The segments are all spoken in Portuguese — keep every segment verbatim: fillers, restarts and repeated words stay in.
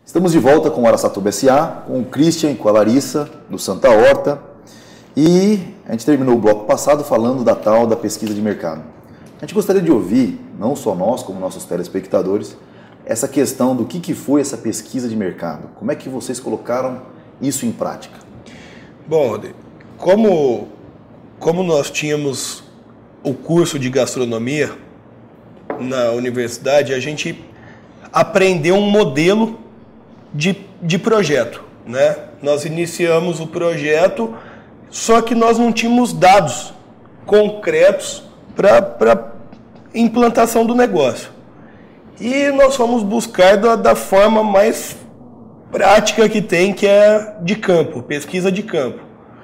Estamos de volta com o Araçatuba S A, com o Christian e com a Larissa, do Santa Horta. E a gente terminou o bloco passado falando da tal da pesquisa de mercado. A gente gostaria de ouvir, não só nós, como nossos telespectadores, essa questão do que, que foi essa pesquisa de mercado. Como é que vocês colocaram isso em prática? Bom, como, como nós tínhamos o curso de gastronomia na universidade, a gente aprendeu um modelo de, de projeto, né? Nós iniciamos o projeto, só que nós não tínhamos dados concretos para implantação do negócio. E nós fomos buscar da, da forma mais prática que tem, que é de campo, pesquisa de campo.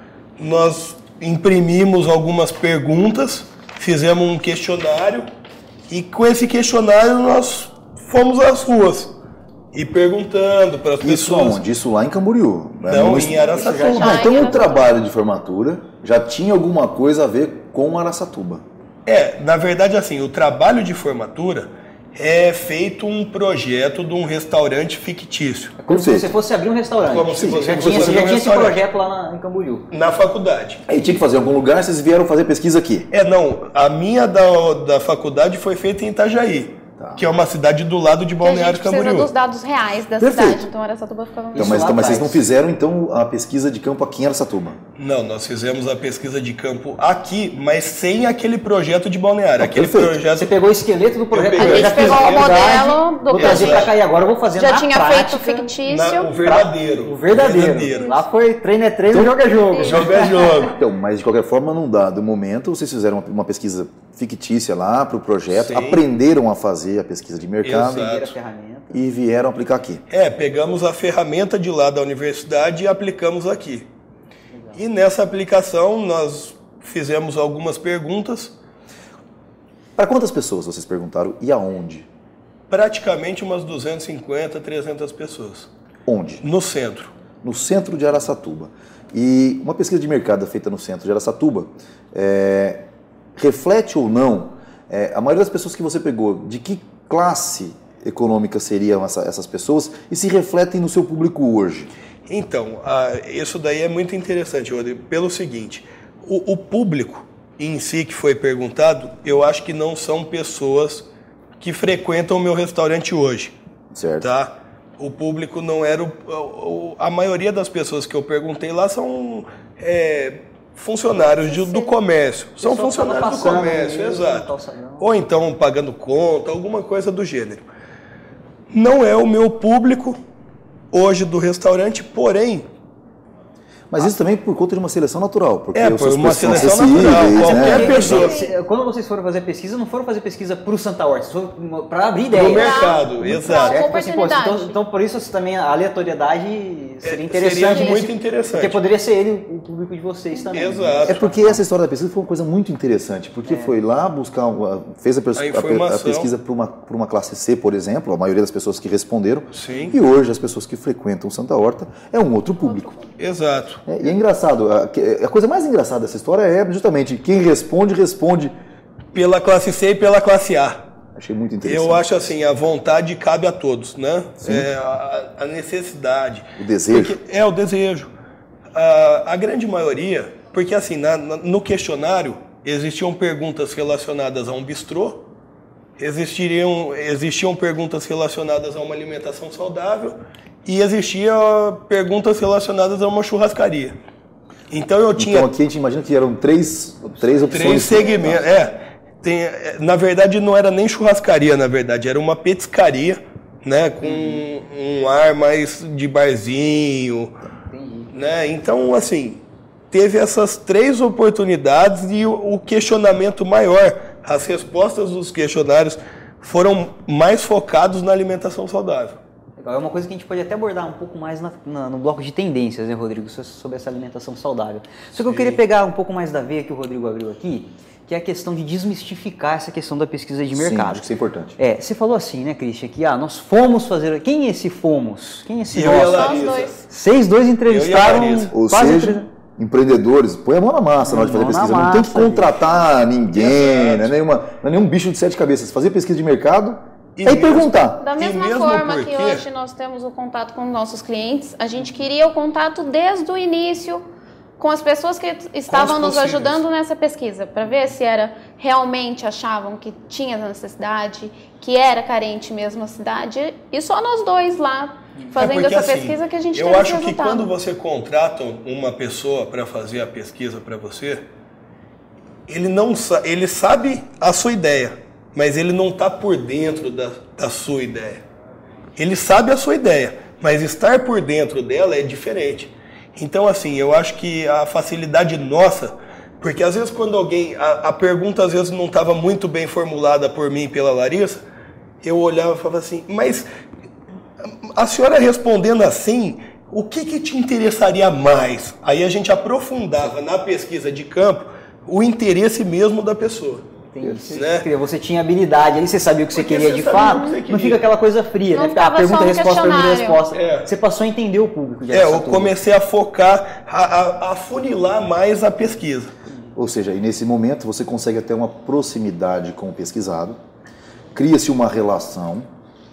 Nós imprimimos algumas perguntas, fizemos um questionário e com esse questionário nós fomos às ruas e perguntando para as pessoas. Isso onde? Isso lá em Camboriú? Não, em Araçatuba. Ah, então o trabalho de formatura já tinha alguma coisa a ver com Araçatuba? É, na verdade assim, o trabalho de formatura é feito um projeto de um restaurante fictício. É como se você fosse abrir um restaurante. Como se você já fosse tinha, abrir já um tinha esse restaurante. projeto lá na, em Camboriú. Na faculdade. Aí tinha que fazer em algum lugar, vocês vieram fazer pesquisa aqui? É, não. A minha da, da faculdade foi feita em Itajaí, tá, que é uma cidade do lado de Balneário Camboriú. A gente precisa dos dados reais da Perfeito. cidade, então Araçatuba ficava... Então, mas, então, mas vocês não fizeram, então, a pesquisa de campo aqui em Araçatuba? Não, nós fizemos a pesquisa de campo aqui, mas sem aquele projeto de Balneário. Ah, aquele perfeito. projeto... Você pegou o esqueleto do projeto. peguei. A gente já pegou fiz o verdade, modelo do vou trazer projeto. pra cá e agora eu vou fazer Já na tinha prática, feito fictício. Na, o verdadeiro. O verdadeiro. Lá foi treino é treino, jogo é jogo. Jogo é jogo. Então, mas de qualquer forma, num dado momento, vocês fizeram uma, uma pesquisa fictícia lá para o projeto, Sim. aprenderam a fazer a pesquisa de mercado. Exato. Primeira ferramenta. E vieram aplicar aqui. É, pegamos a ferramenta de lá da universidade e aplicamos aqui. E nessa aplicação nós fizemos algumas perguntas. Para quantas pessoas vocês perguntaram e aonde? Praticamente umas duzentas e cinquenta, trezentas pessoas. Onde? No centro. No centro de Araçatuba. E uma pesquisa de mercado feita no centro de Araçatuba, é, reflete ou não, é, a maioria das pessoas que você pegou, de que classe econômica seriam essa, essas pessoas e se refletem no seu público hoje? Então, ah, isso daí é muito interessante, Rodrigo, pelo seguinte, o, o público em si que foi perguntado, eu acho que não são pessoas que frequentam o meu restaurante hoje. Certo. Tá? O público não era... O, o, a maioria das pessoas que eu perguntei lá são é, funcionários de, do comércio. São funcionários do comércio, exato. Ou então pagando conta, alguma coisa do gênero. Não é o meu público hoje do restaurante, porém... Mas isso também por conta de uma seleção natural. Porque É, os por seus uma preços são seleção natural. acessíveis, Qualquer né? pessoa. Quando vocês foram fazer pesquisa, não foram fazer pesquisa para o Santa Horta, vocês foram para abrir ideia. No mercado, Pra- exato. pra- Certo? Assim, pô, oportunidade. então, então, por isso também a aleatoriedade seria É, interessante. seria muito nesse- interessante. Porque poderia ser ele o público de vocês também. Exato. É porque essa história da pesquisa foi uma coisa muito interessante, porque foi lá buscar, uma, fez a, pes- A a pe- a informação. pesquisa para uma, para uma classe C, por exemplo, a maioria das pessoas que responderam, Sim. e hoje as pessoas que frequentam Santa Horta é um outro público. Exato. É, e é engraçado, a, que- a coisa mais engraçada dessa história é justamente quem responde, responde. Pela classe C e pela classe A. Achei muito interessante. Eu acho assim, a vontade cabe a todos, né? É, a, a necessidade. O desejo. Porque, é, o desejo. A, a grande maioria, porque assim, na, na- no questionário existiam perguntas relacionadas a um bistrô, existiriam, existiam perguntas relacionadas a uma alimentação saudável e existiam perguntas relacionadas a uma churrascaria. Então eu tinha... Então aqui a gente imagina que eram três, três opções. Três segmentos, é. Tem, na verdade não era nem churrascaria, na verdade, era uma petiscaria, né, com um ar mais de barzinho, né? Então, assim, teve essas três oportunidades e o, o questionamento maior, as respostas dos questionários foram mais focados na alimentação saudável. Legal. É uma coisa que a gente pode até abordar um pouco mais na, na, no bloco de tendências, né, Rodrigo, sobre essa alimentação saudável. Só que eu queria pegar um pouco mais da veia que o Rodrigo abriu aqui, que é a questão de desmistificar essa questão da pesquisa de mercado. Sim, acho que isso é importante. É, você falou assim, né, Christian, que ah, nós fomos fazer... Quem é esse fomos? Quem é esse Eu e a nós? Só os Larissa. dois. Vocês dois entrevistaram... Eu e a Larissa. Ou quase seja, entre- empreendedores, põe a mão na massa na hora de fazer Mão na pesquisa. Não tem que massa, contratar ninguém, Exato. não é, nenhuma, não é nenhum bicho de sete cabeças. Fazer pesquisa de mercado E aí mesmo- perguntar. Da mesma mesmo forma porque- que hoje nós temos o contato com os nossos clientes, a gente queria o contato desde o início com as pessoas que estavam nos possíveis. ajudando nessa pesquisa, para ver se era realmente achavam que tinha necessidade, que era carente mesmo a cidade, e só nós dois lá fazendo É porque, essa assim, pesquisa que a gente eu teve acho esse que resultado. quando você contrata uma pessoa para fazer a pesquisa para você, ele não sa- ele sabe a sua ideia, mas ele não está por dentro da, da sua ideia. Ele sabe a sua ideia, mas estar por dentro dela é diferente. Então, assim, eu acho que a facilidade nossa, porque às vezes quando alguém, a, a pergunta às vezes não estava muito bem formulada por mim e pela Larissa, eu olhava e falava assim, mas a senhora respondendo assim, o que, que te interessaria mais? Aí a gente aprofundava na pesquisa de campo o interesse mesmo da pessoa. Entendi. Você, Né? você tinha habilidade, aí você sabia o que você Porque queria você de sabia fato, o que você não queria. fica aquela coisa fria, Não né? Fica, ah, ficava pergunta, só um resposta, pergunta, questionário. resposta. É. Você passou a entender o público. de É, eu Araçatuba. comecei a focar, a, a, a funilar mais a pesquisa. Ou seja, e nesse momento você consegue ter uma proximidade com o pesquisado, cria-se uma relação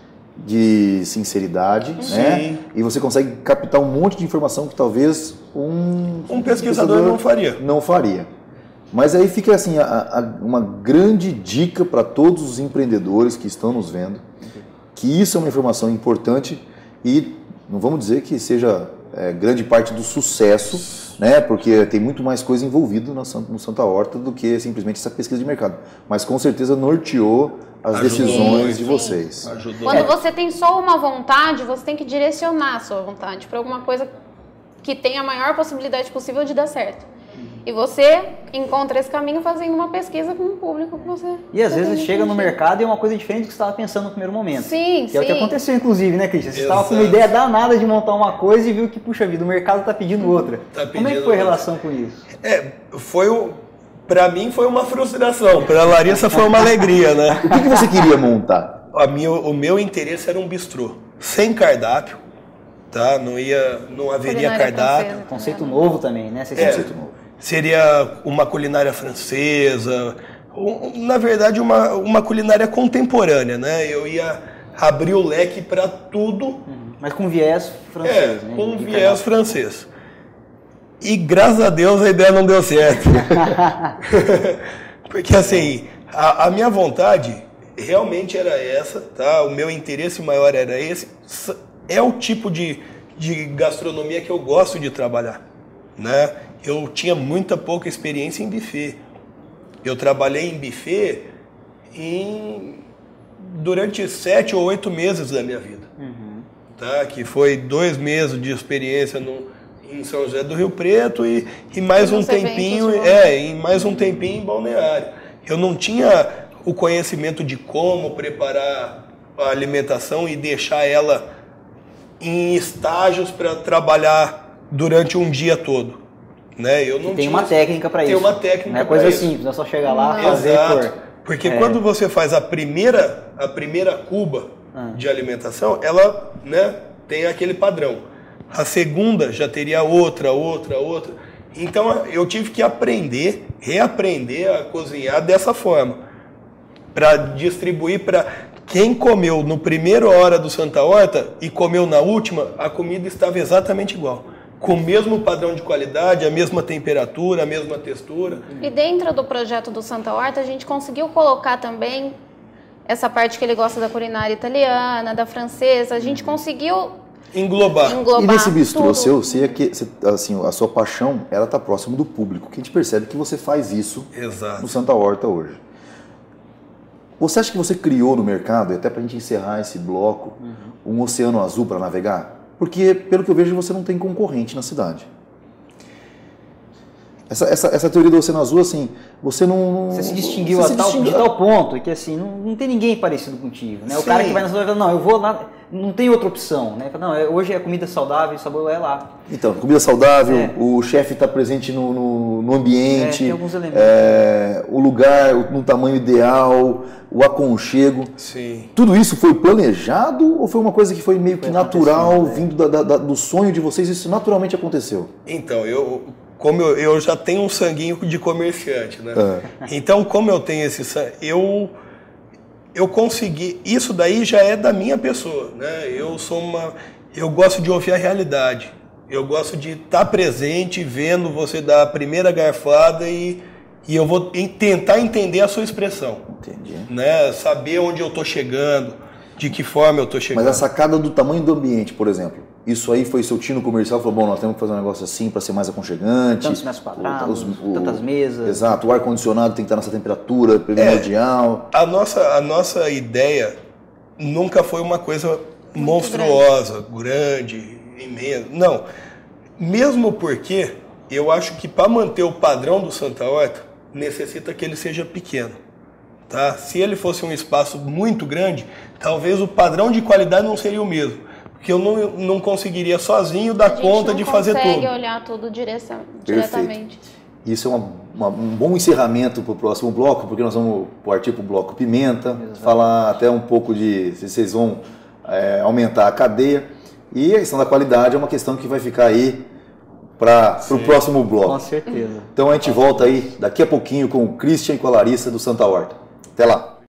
de sinceridade, né? E você consegue captar um monte de informação que talvez um, Um pesquisador não faria. Não faria. Mas aí fica assim a, a, uma grande dica para todos os empreendedores que estão nos vendo, que isso é uma informação importante e não vamos dizer que seja é, grande parte do sucesso, né? Porque tem muito mais coisa envolvida no, no Santa Horta do que simplesmente essa pesquisa de mercado. Mas com certeza norteou as Ajudou decisões muito. de vocês. Ajudou. Quando você tem só uma vontade, você tem que direcionar a sua vontade para alguma coisa que tenha a maior possibilidade possível de dar certo. E você encontra esse caminho fazendo uma pesquisa com o público que você... E às você vezes tem chega no atingir. mercado e é uma coisa diferente do que você estava pensando no primeiro momento. Sim, Que é o que sim. aconteceu, inclusive, né, Cristian? Você estava com uma Exato. ideia danada de montar uma coisa e viu que, puxa vida, o mercado está pedindo outra. Tá Como é que pedindo foi a outra. relação com isso? É, foi o... Pra mim foi uma frustração, pra Larissa foi uma alegria, né? O que, que você queria montar? A minha, o meu interesse era um bistrô, sem cardápio, tá? Não ia, não haveria Culinária cardápio. francesa. Conceito novo também, né? Vocês É, conceito novo. seria uma culinária francesa, um- na verdade uma, uma culinária contemporânea, né? Eu ia abrir o leque para tudo, Uhum. Mas com viés é, francês, né? com De viés cardápio. francês. E graças a Deus a ideia não deu certo. Porque assim, a, a minha vontade realmente era essa, tá? O meu interesse maior era esse. S- É o tipo de, de gastronomia que eu gosto de trabalhar, né? Eu tinha muita pouca experiência em buffet. Eu trabalhei em buffet em, durante sete ou oito meses da minha vida, tá? Que foi dois meses de experiência no, em São José do Rio Preto e, e mais um Nos eventos tempinho, de é, e mais um tempinho em Balneário. Eu não tinha o conhecimento de como preparar a alimentação e deixar ela em estágios para trabalhar durante um dia todo, né? Eu não Tem tinha uma técnica para isso. Tem uma técnica Não é pra coisa isso. simples, não é só chegar lá, Não. fazer Exato. por... Porque É. quando você faz a primeira, a primeira cuba Ah. de alimentação, ela, né, tem aquele padrão. A segunda já teria outra, outra, outra. Então eu tive que aprender, reaprender a cozinhar dessa forma, para distribuir para quem comeu no primeiro hora do Santa Horta e comeu na última, a comida estava exatamente igual. Com o mesmo padrão de qualidade, a mesma temperatura, a mesma textura. E dentro do projeto do Santa Horta, a gente conseguiu colocar também essa parte que ele gosta da culinária italiana, da francesa. A gente conseguiu Englobar. englobar E nesse bistrô tudo. seu, você, é que- você- assim, a sua paixão, ela está próximo do público, que a gente percebe que você faz isso Exato. no Santa Horta hoje. Você acha que você criou no mercado, e até para a gente encerrar esse bloco, um oceano azul para navegar? Porque, pelo que eu vejo, você não tem concorrente na cidade. Essa, essa, essa teoria do oceano azul, assim, você não... Você se distinguiu você a se tal, distinguiu- de tal ponto que assim, não, não tem ninguém parecido contigo, né? O Sim. cara que vai na cidade fala, não, eu vou lá, não tem outra opção, né? Fala, não, é- hoje é comida saudável, o sabor é lá. Então, comida saudável, É. o chefe está presente no, no, no ambiente, É, tem alguns elementos. é, o lugar o- no tamanho ideal, o aconchego. Sim. Tudo isso foi planejado ou foi uma coisa que foi meio que Foi natural, acontecendo, vindo da- da- da- do sonho de vocês, isso naturalmente aconteceu? Então, eu, como eu, eu já tenho um sanguinho de comerciante, né? Então, como eu tenho esse sangue, eu, eu consegui, isso daí já é da minha pessoa, né? Eu sou uma, eu gosto de ouvir a realidade, eu gosto de estar presente, vendo você dar a primeira garfada e, e eu vou tentar entender a sua expressão. Entendi. Né? Saber onde eu estou chegando, de que forma eu estou chegando. Mas a sacada do tamanho do ambiente, por exemplo, isso aí foi seu tino comercial, falou, bom, nós temos que fazer um negócio assim para ser mais aconchegante. Tantos metros quadrados, o, o, tantas mesas. Exato, o ar-condicionado tem que estar nessa temperatura primordial. É, a, nossa, a nossa ideia nunca foi uma coisa muito monstruosa, grande, grande imensa. Não, mesmo porque eu acho que para manter o padrão do Santa Horta, necessita que ele seja pequeno. Tá? Se ele fosse um espaço muito grande, talvez o padrão de qualidade não seria o mesmo. Porque eu não, não conseguiria sozinho dar conta de fazer tudo. A gente não consegue olhar tudo direção, diretamente. Isso é uma, uma, um bom encerramento para o próximo bloco, porque nós vamos partir para o bloco Pimenta, exatamente. Falar até um pouco de se vocês vão é, aumentar a cadeia. E a questão da qualidade é uma questão que vai ficar aí para o próximo bloco. Com certeza. Então a gente volta aí daqui a pouquinho com o Christian e com a Larissa do Santa Horta. Até lá.